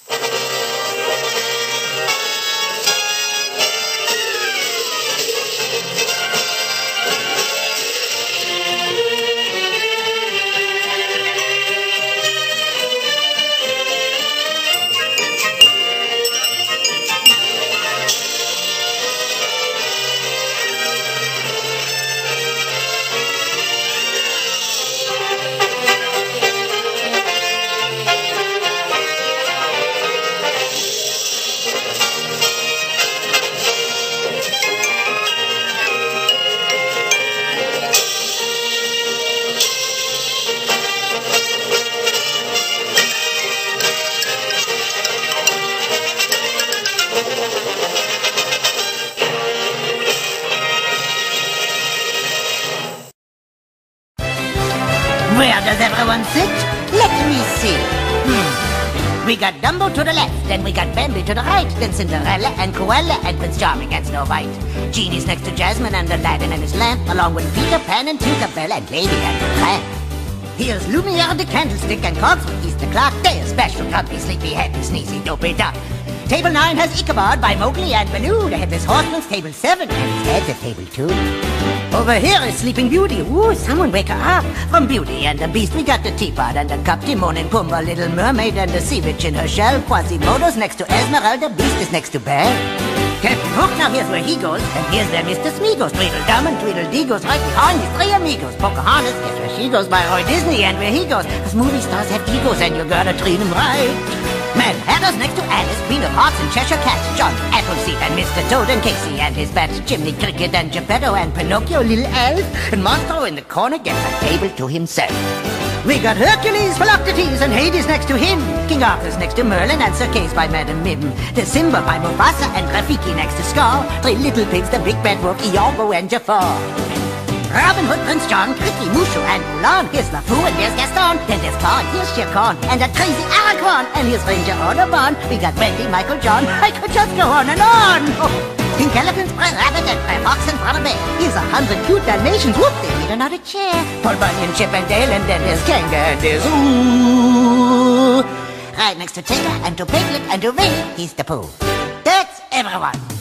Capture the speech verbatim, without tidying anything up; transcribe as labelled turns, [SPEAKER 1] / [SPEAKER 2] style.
[SPEAKER 1] Where does everyone sit? Let me see. Hmm. We got Dumbo to the left, then we got Bambi to the right, then Cinderella and Cruella and Prince Charming and Snow White. Genie's next to Jasmine and Aladdin and his lamp, along with Peter Pan and Tinkerbell and Lady and the Tramp. Here's Lumiere the Candlestick and Cogsworth, he's the clock. There's Special Grumpy, Sleepy, Happy, Sneezy, Dopey Duck. Table nine has Ichabod by Mowgli and Baloo. The Headless Horseman's table seven, and his head's at table two. Over here is Sleeping Beauty. Ooh, someone wake her up. From Beauty and the Beast, we got the teapot and the cup. Timon and Pumbaa, Little Mermaid and the sea witch in her shell. Quasimodo's next to Esmeralda, Beast is next to Belle. Captain Hook, now here's where he goes, and here's where Mister Smeagol's. Tweedledum and Tweedledee goes right behind his three amigos. Pocahontas, here's where she goes by Roy Disney, and where he goes. Cause movie stars have egos, and you gotta treat them right. Mad Hatter's next to Alice, Queen of Hearts and Cheshire Cat, John Appleseed and Mister Toad and Casey and his bat, Jiminy Cricket and Geppetto and Pinocchio, Little Elf, and Monstro in the corner gets a table to himself. We got Hercules, Philoctetes, and Hades next to him. King Arthur's next to Merlin and Sir Case by Madame Mim. There's Simba by Mufasa and Rafiki next to Scar. Three little pigs, the big bad wolf, Iago and Jafar. Robin Hood, Prince John, Cricky, Mushu, and Mulan. Here's LeFou and there's Gaston. Then there's Khan, here's Shere Khan, and that crazy Aragorn. And here's Ranger Audubon. We got Wendy, Michael John. I could just go on and on. Oh. Pink Elephants, Brother Rabbit, and Brother Fox and Brother Bear. Here's a hundred cute Dalmatians. Whoop, they need another chair. Paul Bunyan, Chip and Dale, and then there's Kanga, and there's Ooh. Right next to Tigger, and to Piglet, and to Winnie, he's the Pooh. That's everyone.